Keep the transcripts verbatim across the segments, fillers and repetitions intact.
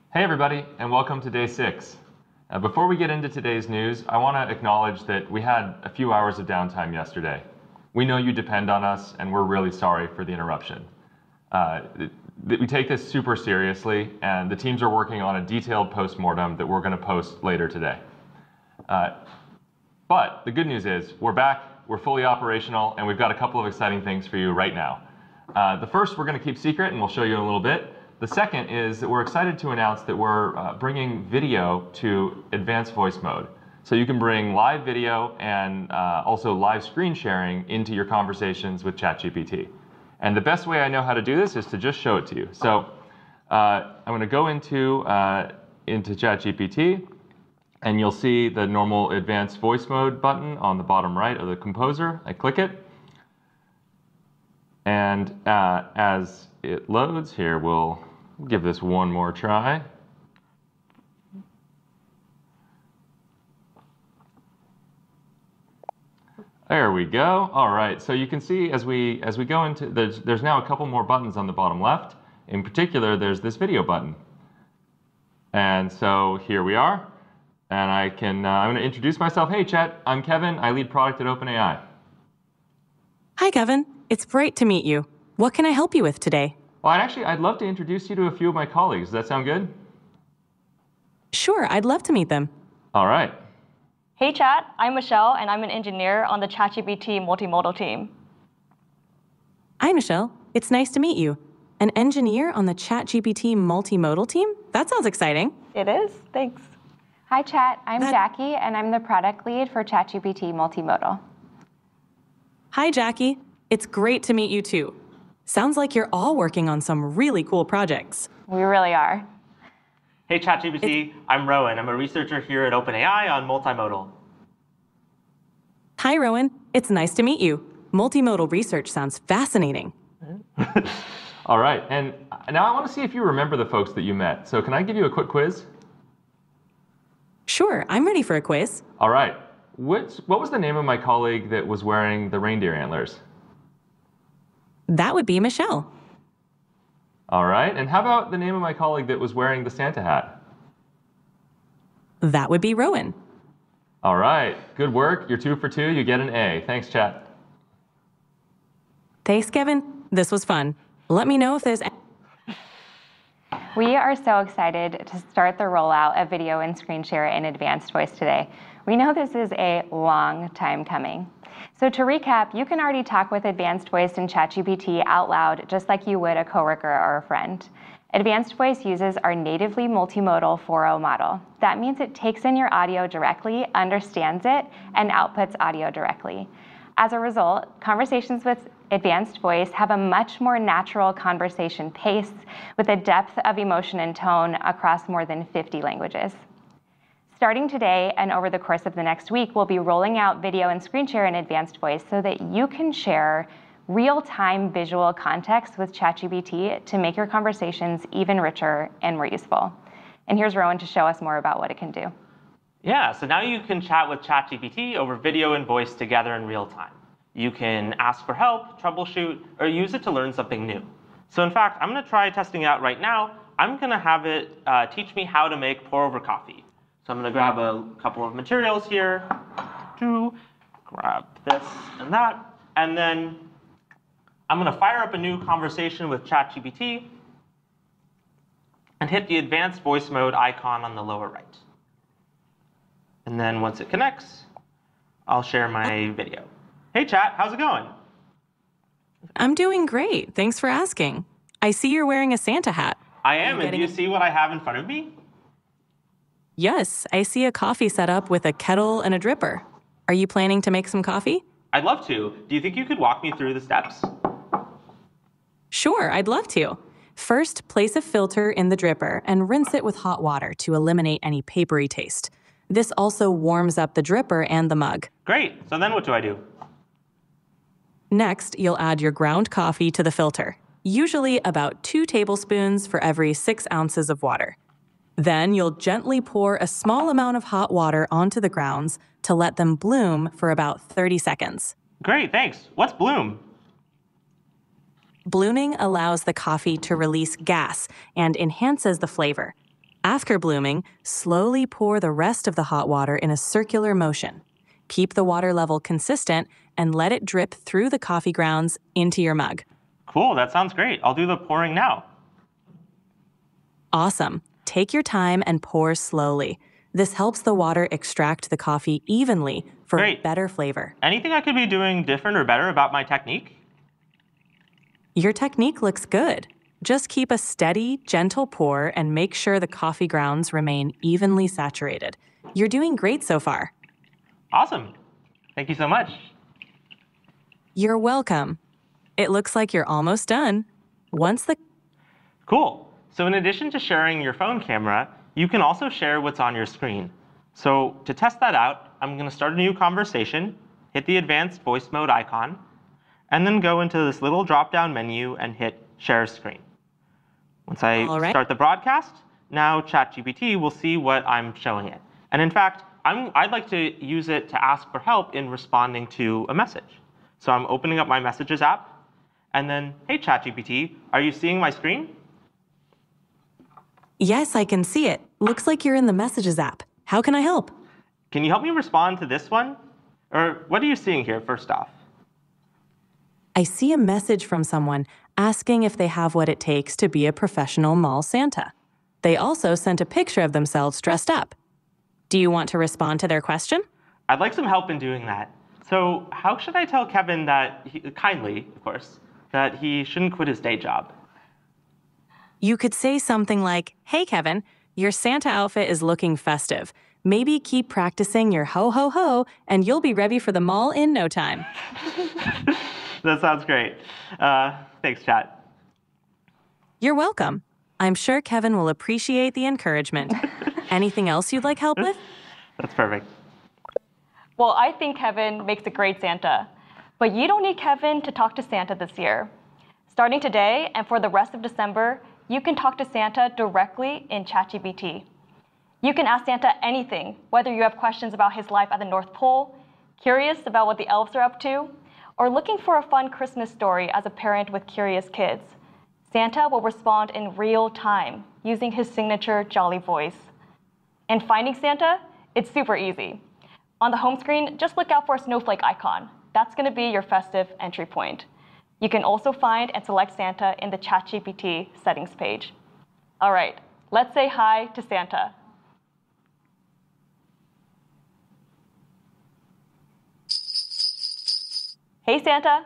Hey everybody, and welcome to day six. Uh, before we get into today's news, I want to acknowledge that we had a few hours of downtime yesterday. We know you depend on us, and we're really sorry for the interruption. Uh, th we take this super seriously, and the teams are working on a detailed postmortem that we're going to post later today. Uh, but the good news is, we're back, we're fully operational, and we've got a couple of exciting things for you right now. Uh, the first we're going to keep secret, and we'll show you in a little bit. The second is that we're excited to announce that we're uh, bringing video to advanced voice mode. So you can bring live video and uh, also live screen sharing into your conversations with ChatGPT. And the best way I know how to do this is to just show it to you. So uh, I'm going to go into, uh, into ChatGPT, and you'll see the normal advanced voice mode button on the bottom right of the Composer. I click it. And uh, as it loads here, we'll give this one more try. There we go. All right, so you can see as we as we go into, there's, there's now a couple more buttons on the bottom left. In particular, there's this video button. And so here we are. And I can, uh, I'm gonna introduce myself. Hey Chat, I'm Kevin. I lead product at OpenAI. Hi Kevin, it's great to meet you. What can I help you with today? Well, I'd actually, I'd love to introduce you to a few of my colleagues. Does that sound good? Sure, I'd love to meet them. All right. Hey Chat, I'm Michelle, and I'm an engineer on the ChatGPT multimodal team. Hi Michelle, it's nice to meet you. An engineer on the ChatGPT multimodal team? That sounds exciting. It is, thanks. Hi Chat, I'm That- Jackie, and I'm the product lead for ChatGPT multimodal. Hi Jackie, it's great to meet you too. Sounds like you're all working on some really cool projects. We really are. Hey ChatGPT, I'm Rowan. I'm a researcher here at OpenAI on multimodal. Hi Rowan, it's nice to meet you. Multimodal research sounds fascinating. All right, and now I want to see if you remember the folks that you met. So can I give you a quick quiz? Sure, I'm ready for a quiz. All right. What, what was the name of my colleague that was wearing the reindeer antlers? That would be Michelle. All right. And how about the name of my colleague that was wearing the Santa hat? That would be Rowan. All right. Good work. You're two for two. You get an A. Thanks, Chat. Thanks, Kevin. This was fun. Let me know if there's... We are so excited to start the rollout of video and screen share in advanced voice today. We know this is a long time coming. So to recap, you can already talk with advanced voice in ChatGPT out loud, just like you would a coworker or a friend. Advanced voice uses our natively multimodal four point oh model. That means it takes in your audio directly, understands it, and outputs audio directly. As a result, conversations with advanced voice have a much more natural conversation pace with a depth of emotion and tone across more than fifty languages. Starting today and over the course of the next week, we'll be rolling out video and screen share in advanced voice so that you can share real-time visual context with ChatGPT to make your conversations even richer and more useful. And here's Rowan to show us more about what it can do. Yeah, so now you can chat with ChatGPT over video and voice together in real time. You can ask for help, troubleshoot, or use it to learn something new. So in fact, I'm going to try testing it out right now. I'm going to have it uh, teach me how to make pour-over coffee. So I'm going to grab a couple of materials here, to grab this and that, and then I'm going to fire up a new conversation with ChatGPT and hit the advanced voice mode icon on the lower right. And then once it connects, I'll share my video. Hey Chat, how's it going? I'm doing great. Thanks for asking. I see you're wearing a Santa hat. I am, and do getting you it? see what I have in front of me? Yes, I see a coffee setup with a kettle and a dripper. Are you planning to make some coffee? I'd love to. Do you think you could walk me through the steps? Sure, I'd love to. First, place a filter in the dripper and rinse it with hot water to eliminate any papery taste. This also warms up the dripper and the mug. Great. So then what do I do? Next, you'll add your ground coffee to the filter, usually about two tablespoons for every six ounces of water. Then you'll gently pour a small amount of hot water onto the grounds to let them bloom for about thirty seconds. Great, thanks. What's bloom? Blooming allows the coffee to release gas and enhances the flavor. After blooming, slowly pour the rest of the hot water in a circular motion. Keep the water level consistent and let it drip through the coffee grounds into your mug. Cool, that sounds great. I'll do the pouring now. Awesome. Take your time and pour slowly. This helps the water extract the coffee evenly for Great. better flavor. Anything I could be doing different or better about my technique? Your technique looks good. Just keep a steady, gentle pour and make sure the coffee grounds remain evenly saturated. You're doing great so far. Awesome. Thank you so much. You're welcome. It looks like you're almost done. Once the Cool. So in addition to sharing your phone camera, you can also share what's on your screen. So to test that out, I'm going to start a new conversation, hit the advanced voice mode icon, and then go into this little drop-down menu and hit Share Screen. Once I All right. start the broadcast, now ChatGPT will see what I'm showing it. And in fact, I'm, I'd like to use it to ask for help in responding to a message. So I'm opening up my Messages app, and then, hey ChatGPT, are you seeing my screen? Yes, I can see it. Looks like you're in the Messages app. How can I help? Can you help me respond to this one? Or what are you seeing here, first off? I see a message from someone asking if they have what it takes to be a professional mall Santa. They also sent a picture of themselves dressed up. Do you want to respond to their question? I'd like some help in doing that. So how should I tell Kevin that, he, kindly, of course, that he shouldn't quit his day job? You could say something like, hey, Kevin, your Santa outfit is looking festive. Maybe keep practicing your ho-ho-ho, and you'll be ready for the mall in no time. That sounds great. Uh, thanks, chat. You're welcome. I'm sure Kevin will appreciate the encouragement. Anything else you'd like help with? That's perfect. Well, I think Kevin makes a great Santa. But you don't need Kevin to talk to Santa this year. Starting today and for the rest of December, you can talk to Santa directly in ChatGPT. You can ask Santa anything, whether you have questions about his life at the North Pole, curious about what the elves are up to, or looking for a fun Christmas story as a parent with curious kids. Santa will respond in real time using his signature jolly voice. And finding Santa, it's super easy. On the home screen, just look out for a snowflake icon. That's going to be your festive entry point. You can also find and select Santa in the ChatGPT settings page. All right, let's say hi to Santa. Hey, Santa.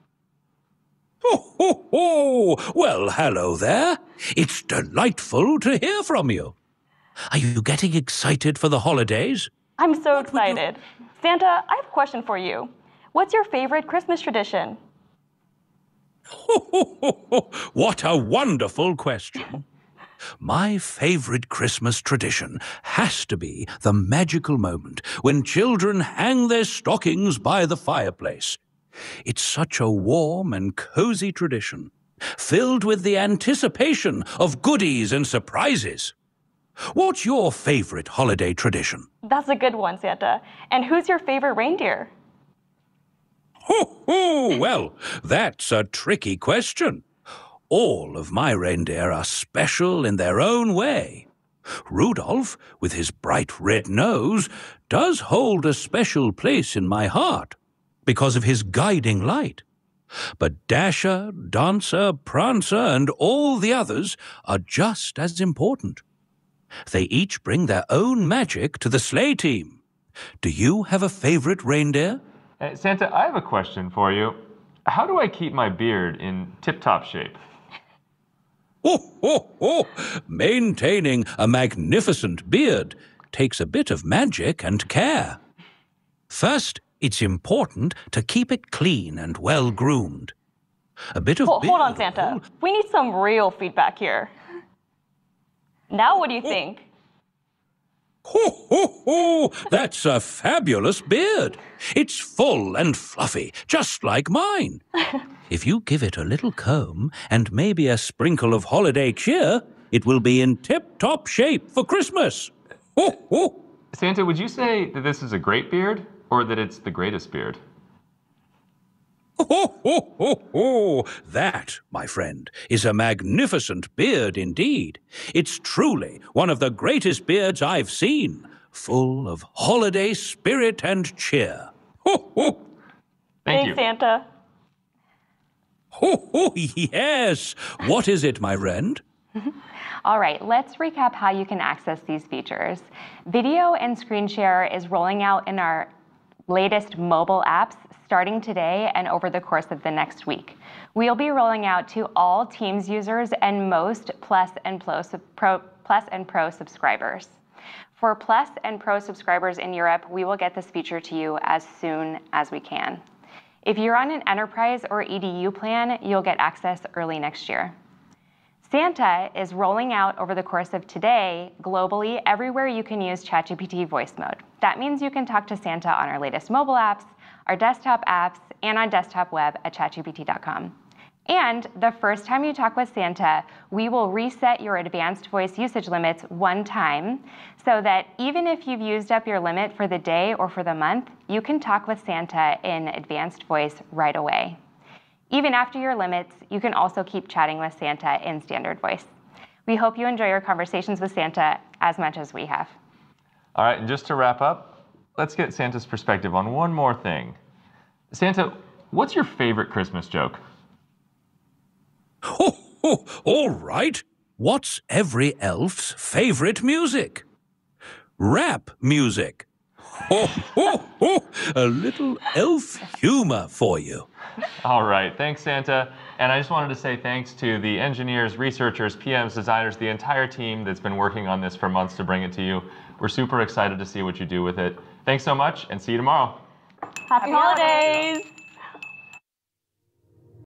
Ho, ho, ho! Well, hello there. It's delightful to hear from you. Are you getting excited for the holidays? I'm so What would you- excited. Santa, I have a question for you. What's your favorite Christmas tradition? Ho, ho, ho, ho. What a wonderful question. My favorite Christmas tradition has to be the magical moment when children hang their stockings by the fireplace. It's such a warm and cozy tradition, filled with the anticipation of goodies and surprises. What's your favorite holiday tradition? That's a good one, Santa. And who's your favorite reindeer? Ho, ho! Well, that's a tricky question. All of my reindeer are special in their own way. Rudolph, with his bright red nose, does hold a special place in my heart because of his guiding light. But Dasher, Dancer, Prancer, and all the others are just as important. They each bring their own magic to the sleigh team. Do you have a favorite reindeer? Uh, Santa, I have a question for you. How do I keep my beard in tip-top shape? Ho, ho, ho! Maintaining a magnificent beard takes a bit of magic and care. First, it's important to keep it clean and well-groomed. A bit of Hold, hold on, beard Santa. oil- We need some real feedback here. Now what do you think? Ho, ho, ho! That's a fabulous beard. It's full and fluffy, just like mine. If you give it a little comb and maybe a sprinkle of holiday cheer, it will be in tip-top shape for Christmas. Ho, ho! Santa, would you say that this is a great beard or that it's the greatest beard? Ho, ho, ho, ho! That, my friend, is a magnificent beard indeed. It's truly one of the greatest beards I've seen, full of holiday spirit and cheer. Ho, ho! Thank Thanks, you. Santa. Ho, ho, yes! What is it, my friend? All right, let's recap how you can access these features. Video and screen share is rolling out in our latest mobile apps starting today and over the course of the next week. We'll be rolling out to all Teams users and most Plus and Pro, Pro, Plus and Pro subscribers. For Plus and Pro subscribers in Europe, we will get this feature to you as soon as we can. If you're on an enterprise or E D U plan, you'll get access early next year. Santa is rolling out over the course of today globally everywhere you can use ChatGPT voice mode. That means you can talk to Santa on our latest mobile apps, our desktop apps, and on desktop web at chat G P T dot com. And the first time you talk with Santa, we will reset your advanced voice usage limits one time so that even if you've used up your limit for the day or for the month, you can talk with Santa in advanced voice right away. Even after your limits, you can also keep chatting with Santa in standard voice. We hope you enjoy your conversations with Santa as much as we have. All right, and just to wrap up, let's get Santa's perspective on one more thing. Santa, what's your favorite Christmas joke? Ho, ho, all right. What's every elf's favorite music? Rap music. Ho, ho, ho. A little elf humor for you. All right, thanks, Santa. And I just wanted to say thanks to the engineers, researchers, P Ms, designers, the entire team that's been working on this for months to bring it to you. We're super excited to see what you do with it. Thanks so much, and see you tomorrow. Happy holidays!